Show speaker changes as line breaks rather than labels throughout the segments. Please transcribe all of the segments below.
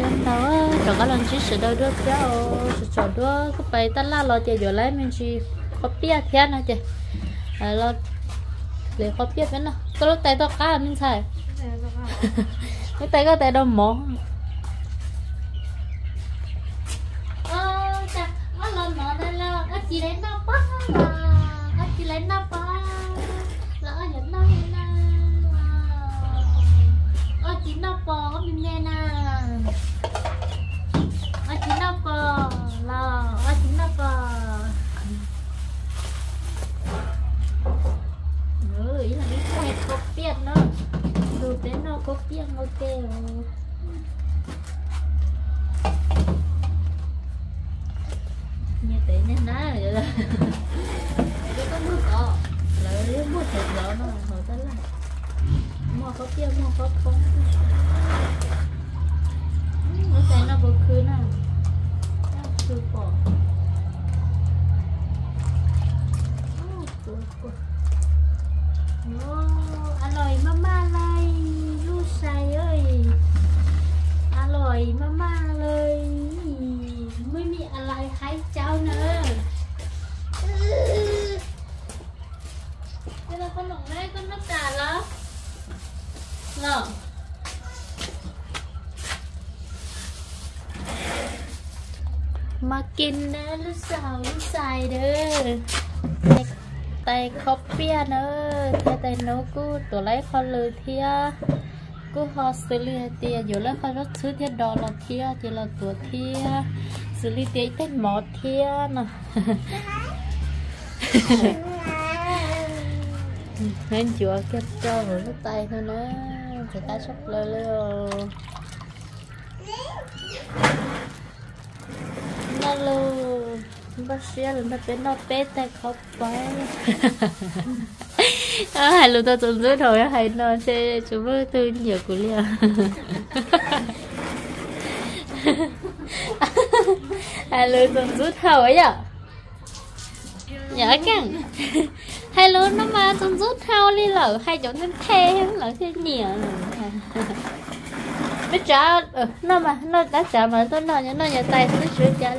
chân đó rồi có lần chỉ sửa đôi đôi béo sửa đôi cái bài ta la lo chơi rồi lấy mình chỉ có bia thế này chơi lo lấy có bia bên nào có lúc tay to cá mình xài cái tay có tay đâu mỏ chà nó lần nó đây là cái gì đấy nó bắt là cái gì đấy nó bắt là ở những nơi là ở chỉ nó bò ở bên nghe nè ở chỉ nó bò là ở chỉ nó bò nữa ý là cái xe có biết nó được đến nó có biết ok như thế nên đá vậy là cái có nước cỏ là cái mua thịt lợn nó hồi tới là mua có tiêu mua có không nó thấy nó bự khứ nào nó khứ bỏ aloy mama ơi lu say ơi aloy mama ơi mớiมีอะไรให้เจ้าเนอะเวลาขนมได้ก็น่าจ่าแล้วเนาะมากินนะลูกสาวลูกชายเด้อtay khóc bia nữa tay nấu cứ tổ lấy kho lười thia cứ họ xử lý tiền dù lấy kho rất thứ thia đỏ là thia thì là tổ thia xử lý tiền tên mỏ thia nè nên chùa kết cho rồi cái tay thôi nữa thì ta sắp lơ lơ nó luôn bác sĩ là nó bên nó bé tay khóc quá hai lúc tao tuần dưới rồi hay nó sẽ chúng nó tư nhiều của liền hai lúc tuần dưới thôi á nhớ căng hai lúc nó mà tuần dưới thao đi lỡ hai chỗ nên the lỡ thế nhiều biết trả nó mà nó đã trả mà tôi nói nó nhà tay nó sửa trả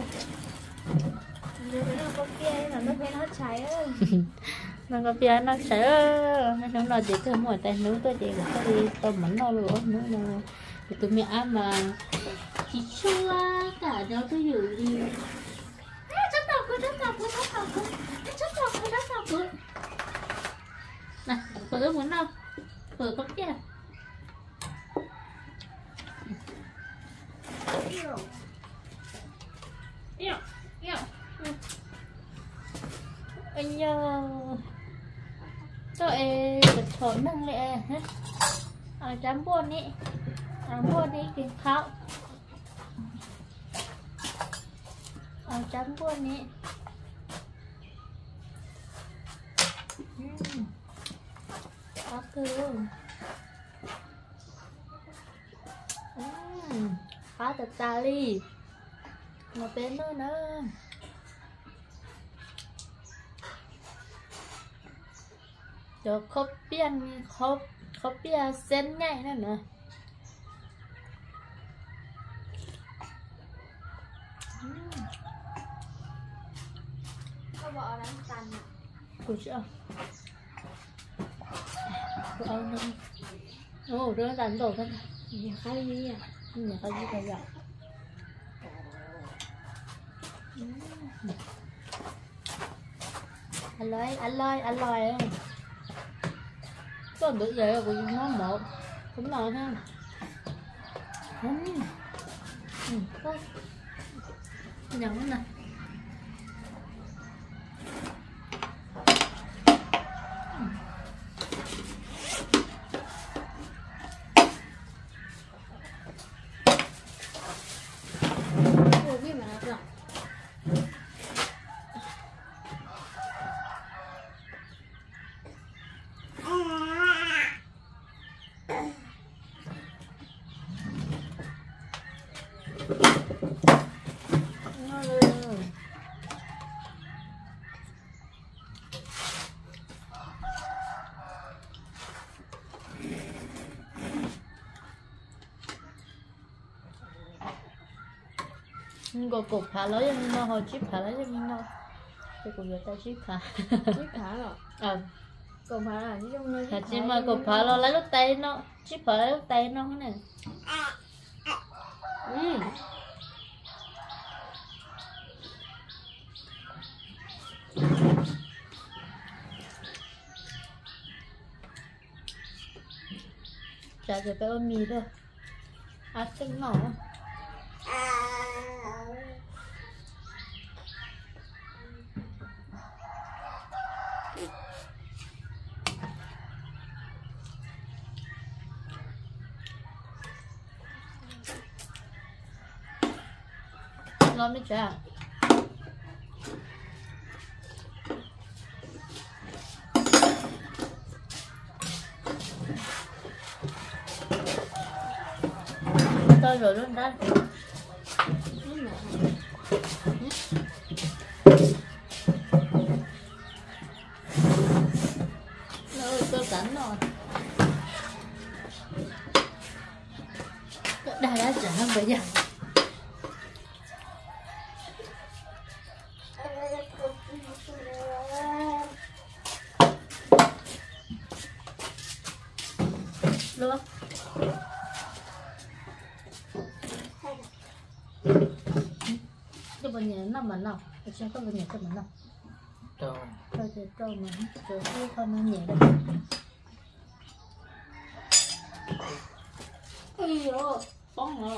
nó có bia nó sẽ nó nói chỉ cứ mỗi tay nấu tôi chỉ có đi tôm mắm no luôn nữa là tụi mẹ ăn mà chỉ chua cả đó tôi giữ đi chắc tao cứ nè phở muốn đâu phở có kia anh nhớ tôi bật thổi nâng lệ ở chấm buồn đi kìa khóc ở chấm buồn đi có thứ khá thật ta đi một bên nữa cho khóc biên khóc bia sen nhảy nữa nè có bỏ đánh tàn của chưa của ông đâu ồ đưa đánh đổ thân nhà khai gì à nhà khai gì vậy anh lôi có bữa giờ của nó một cũng là ha có nhận nè Cô cục phá lấy cho mình nó hồi chip phá lấy cho mình nó cái cục người ta chip phá
chip phá rồi cục phá là chứ trong nơi
thật chứ mà cục phá nó lấy lúc tay nó chip phá lấy lúc tay nó thế này chả được phải ôm mì thôi ăn tinh nhỏ ngon đấy chả tôi rồi luôn đó ơi tôi cắn rồi đây đã trả hơn bây giờ luôn cái bên nhà nó mà nào để cho cái bên nhà cái mình nào thôi thì trâu mà rồi cái con nó nhẹ đây ui dồi bóng rồi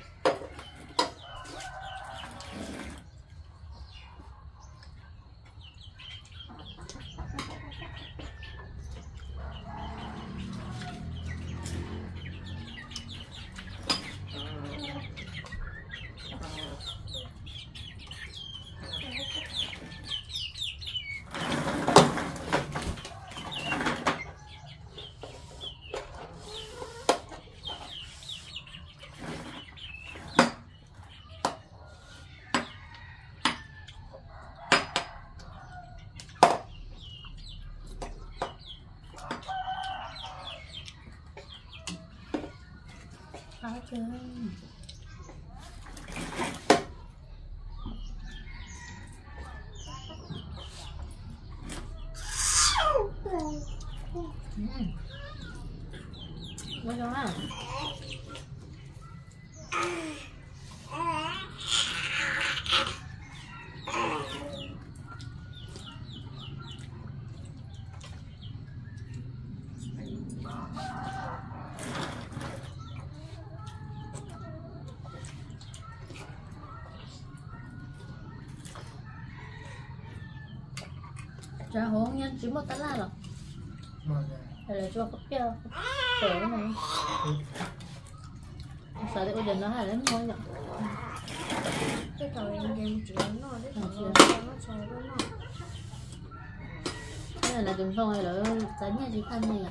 chưa mua cho ha chả hổ nhân chỉ một tấn là rồi hay là cho cấp cho trẻ này sợ thì ôi đừng nó hay lắm thôi nhở
cái cầu em đem chuyện nó đấy nó chơi với nó
cái này là chúng không hay là tránh nhà chị khăn này à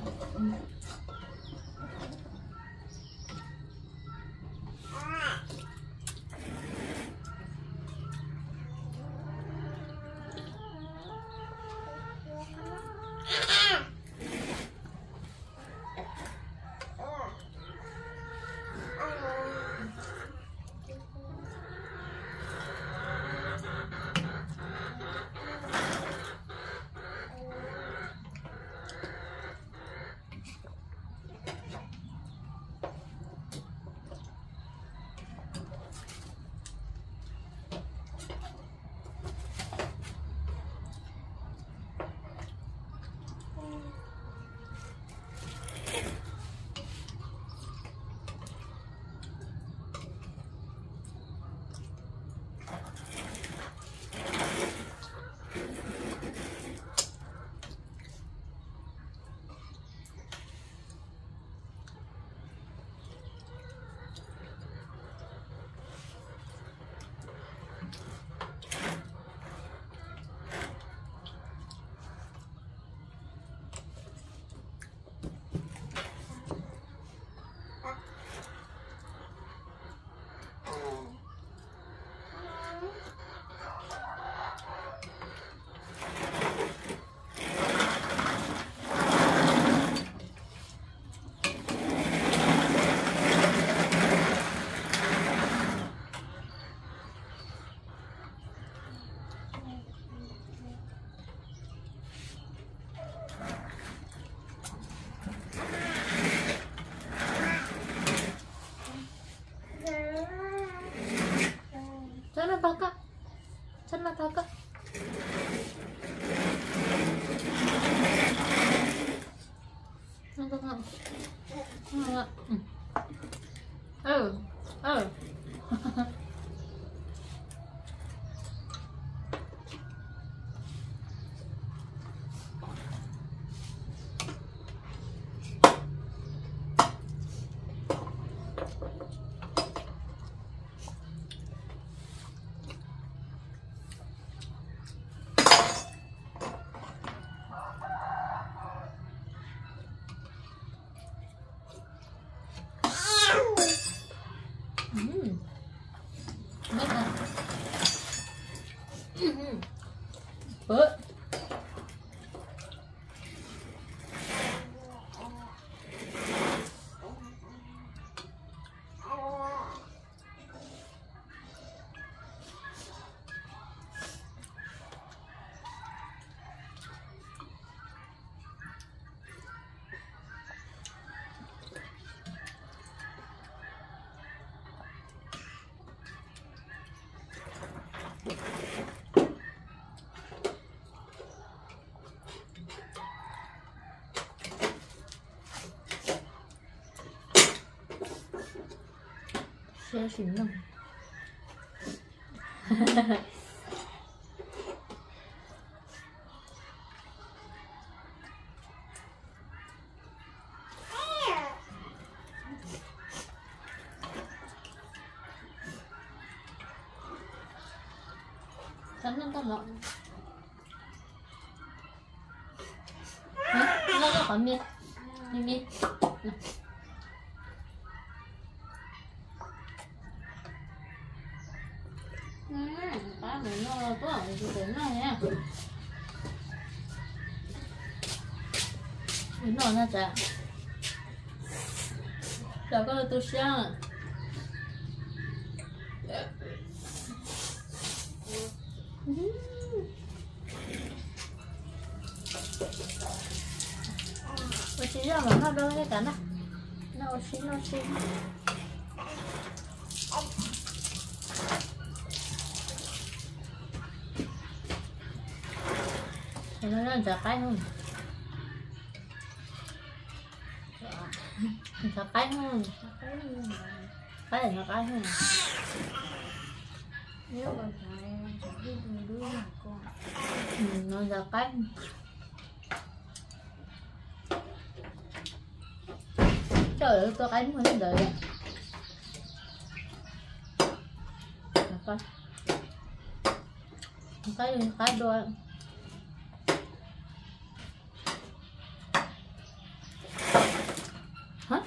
ừ ừ bữa sẽ xỉn lắm. Sẵn lên con lợn. Hả? Nó có khỏi miên. Miên miên. Cá này nó có ở cái biển này nha. Biển nọ nha chả. Chả có tôi sáng. Oxy ra mà nó đâu cái cả nè. Nó oxy. Nó lên chả cái không? Chả cái không? Cái này chả cái không?
Nếu mà phải đi cùng đứa mà con.
Nó chả cái. Trời ơi, tôi cái không có đợi à? Cái đôi. Hả?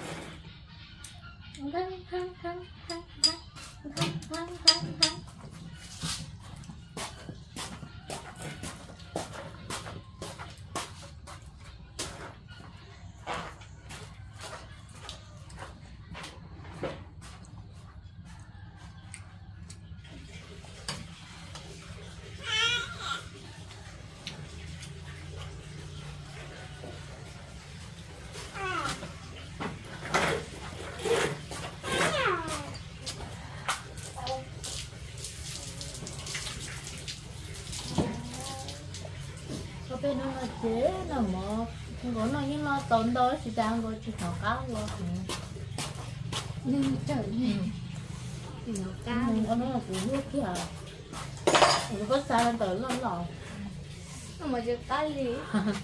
Bên nó là chế là một không có nó nhưng nó tốn đôi chỉ đang có chỉ nó cao luôn
Nhưng trời thì nó cao.
Nó là củ nước kìa nó có xa lên tới lắm rồi
Mà chưa tay đi.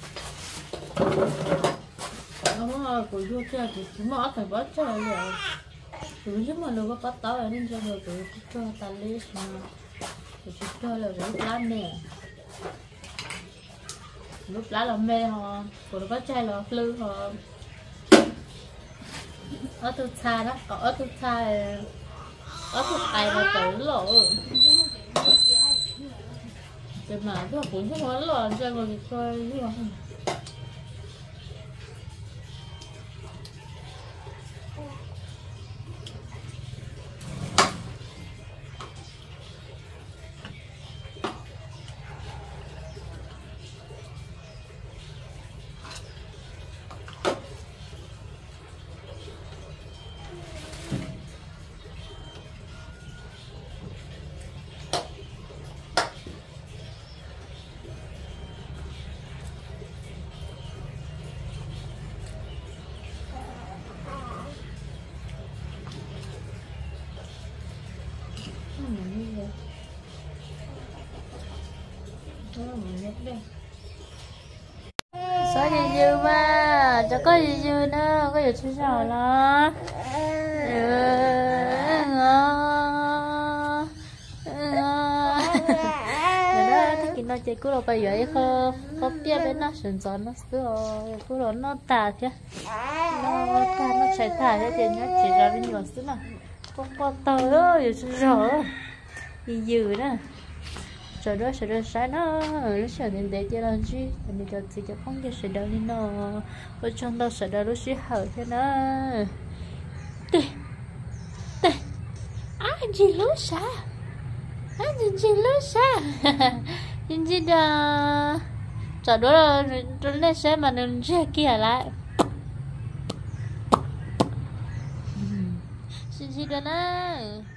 Nó là củ nước kìa thì chúng nó phải bắt chơi rồi cứ chứ mà nó có bắt tao nên cho người cứ cho ta lấy mà chỉ cho là cái lá nè lúc lá là mê họ của nó có chai là lư họ ở từ xa đó có ở từ xa ở từ tay là tử lộ cái mà cái cũng không có lo cho người coi như mà sao gì dư mà cho có gì dư nữa có gì chưa sao đó nó chơi cú đồ bây giờ có biết bên nó sườn gió nó sữa cú đồ nó tà chứ nó chạy tà thế thì nó chỉ ra bên nhỏ xíu nào con tờ đó giờ rõ gì dữ đó sợ đó sai nó sợ nên để cho làm gì nên cho chỉ cho không cho sợ đâu nên nó ở trong đó sợ đâu nó sẽ hở thế nó tê tê anh gì lúa sa anh gì lúa sa chính chị đã chả đó là nó lên xe mà nó xe kia lại chính chị đã nè